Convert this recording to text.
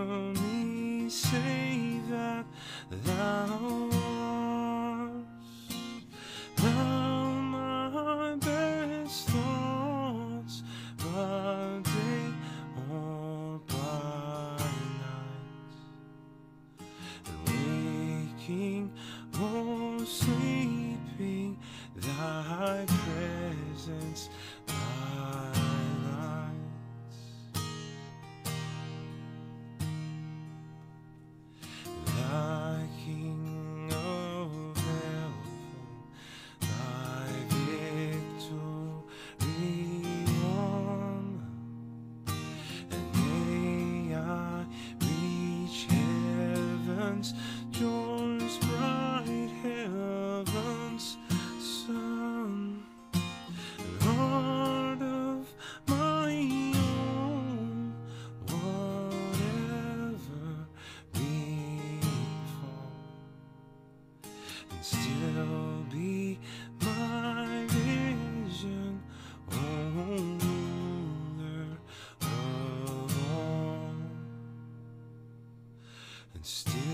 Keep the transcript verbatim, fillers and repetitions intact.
me say that thou art thou my best thoughts by day or by night, and waking or sleeping, thy presence my light. Thy King of heaven, thy victory won, and may I reach heaven's joys, bright heaven's sun. Lord of my own, whatever befall, and still be my vision, O ruler of all, and still